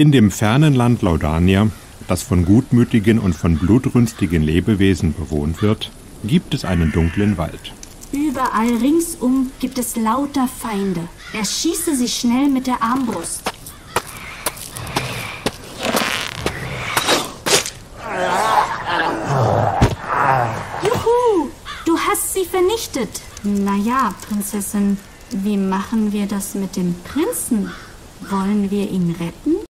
In dem fernen Land Laudania, das von gutmütigen und von blutrünstigen Lebewesen bewohnt wird, gibt es einen dunklen Wald. Überall ringsum gibt es lauter Feinde. Erschieße sie schnell mit der Armbrust. Juhu, du hast sie vernichtet. Naja, Prinzessin, wie machen wir das mit dem Prinzen? Wollen wir ihn retten?